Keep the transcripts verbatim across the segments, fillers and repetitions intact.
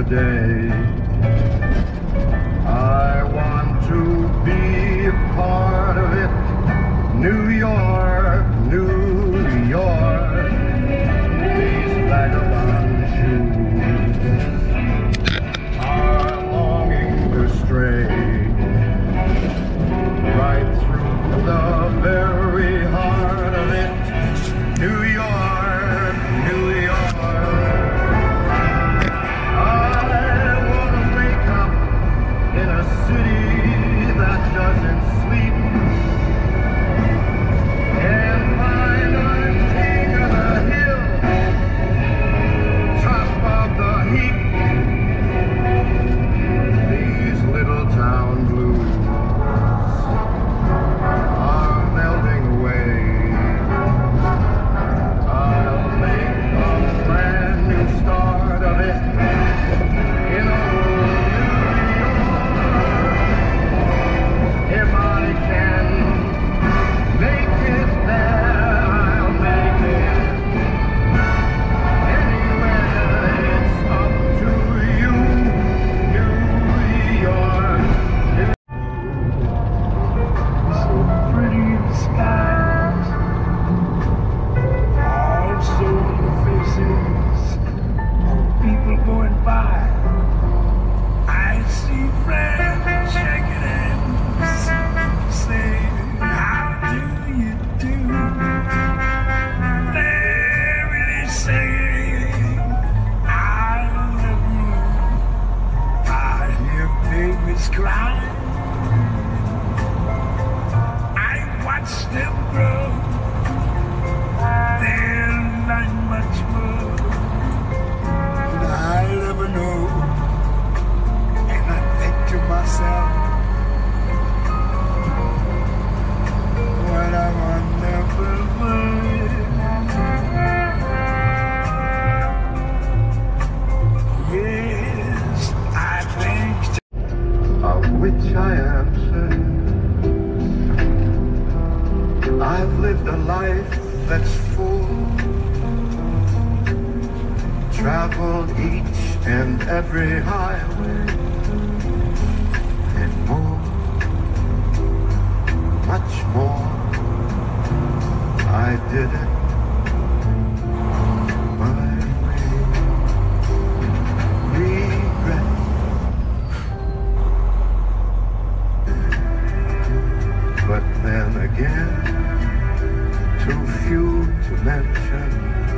today. I want to be a part of it. New York, New York, these vagabond shoes are longing to stray right through the very heart of it. New York, New York. I want to wake up in a city that doesn't sleep and find I'm king of the hill, top of the heap. These little town blues are melting away. I'll make a brand new start of it in old New York. If I can make it there, I'll make it anywhere. It's up to you, New York. So pretty in the skies, also in the faces of people going by. I see friends shaking hands, saying, how do you do? They're really saying, I love you. I hear babies crying. I watch them grow. They're not much more than I'll ever know. And I think to myself, what a wonderful world. Yes, I think Of which I am certain. I've lived a life that's full, traveled each and every highway, and more, much more. I did it my way. Regret. But then again, too few to mention.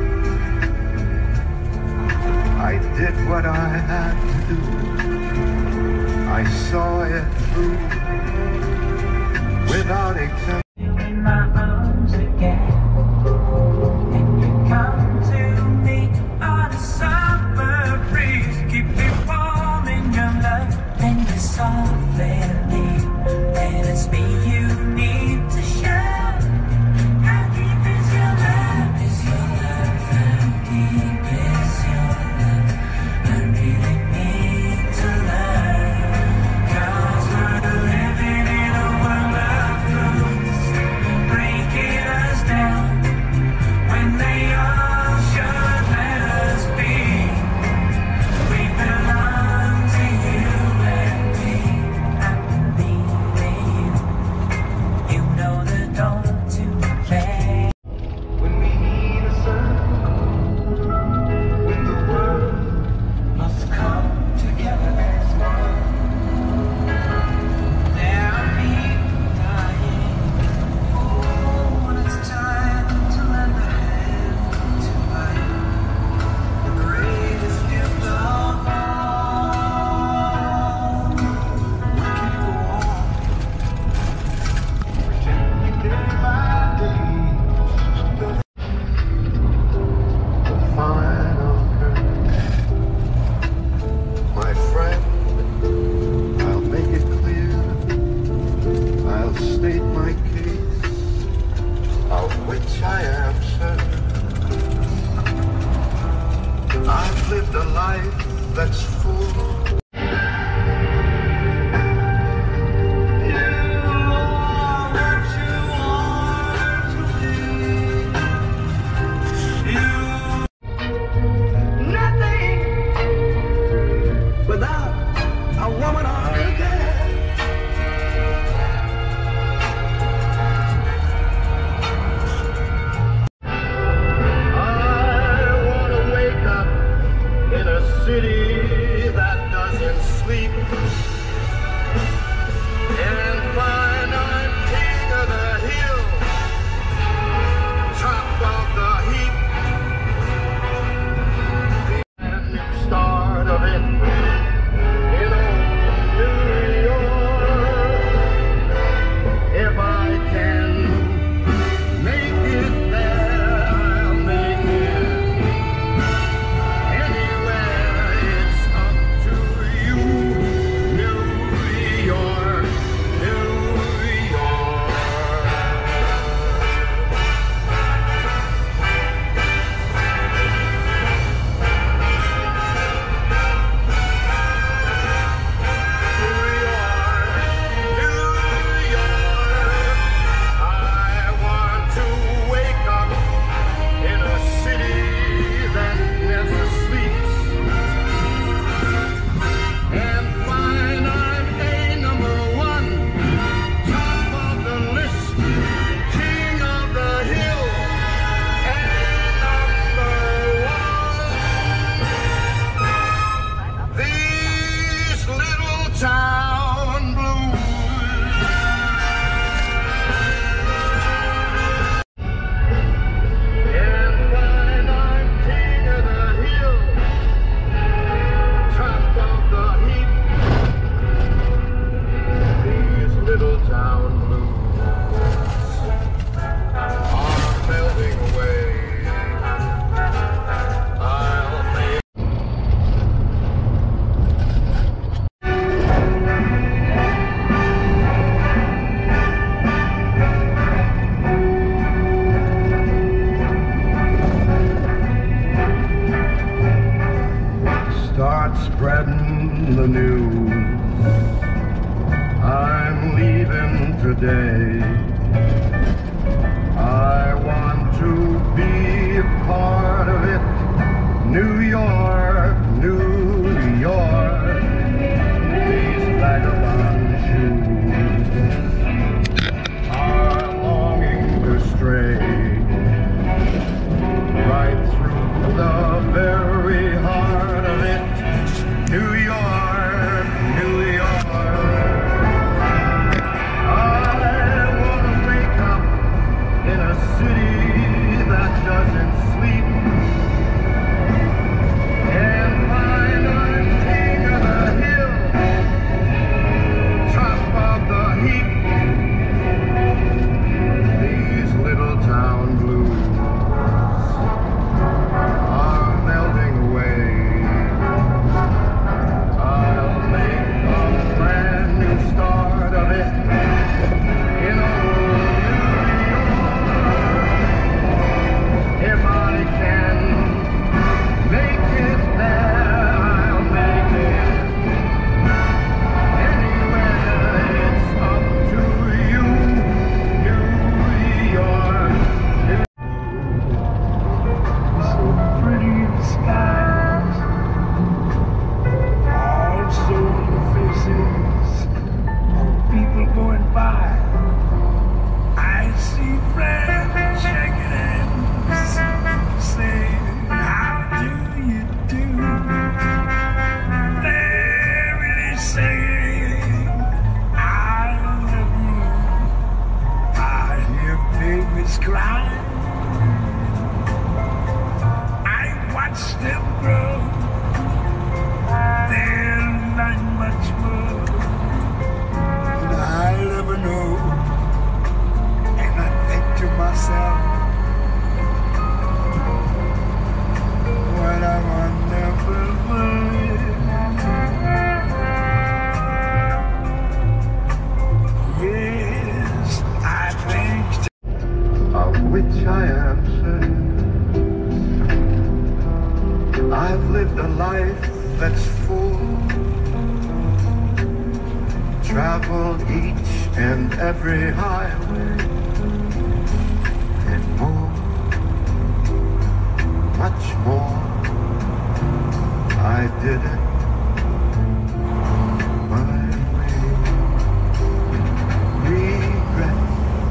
I did what I had to do. I saw it through without exemption. In my arms again, and you come to me on a summer breeze. Keep me warm in your love, and you softly leave. And it's me you need to share. How deep is your love? Is your love? How deep is your love? I really need to learn. 'Cause we're living in a world of fools, breaking us down when they all should let us be. We belong to you and me. I believe in you. You know the door to play. when we need a circle, when the world must come together as one. There are people dying. Oh, when it's time to lend a hand to life, the greatest gift of all. We can go on, pretending day by day. The final curtain. My friend, I'll make it clear. I'll state my case, of which I am certain. I've lived a life that's full. You are what you are to be. You nothing spreading the news. I'm leaving today. I want to be a part of it. New York, New York, these vagabond shoes are longing to stray right through the very heart of it. New York, New York. I want to wake up in a city that doesn't sleep and find I'm king of the hill, top of the heap. These little town blues are melting away. I'll make a brand new start of it in old New York. If I can make it there, I'll make it anywhere. It's up to you, New York. So pretty the skies, also the faces of people going by. I see friends shaking hands, saying, how do you do? They're really saying, I love you. I hear babies crying. I watch them grow. They're not much more than I'll ever know. And I think to myself, what a wonderful world. Yes, I think Of which I am certain. I've lived a life that's full, traveled each and every highway, and more, much more. I did it my way. Regret,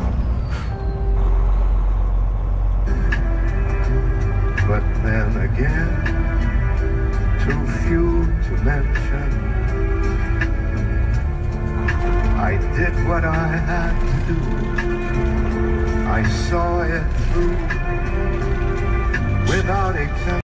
but then again, too few to mention. I did what I had to do. I saw it through without exemption.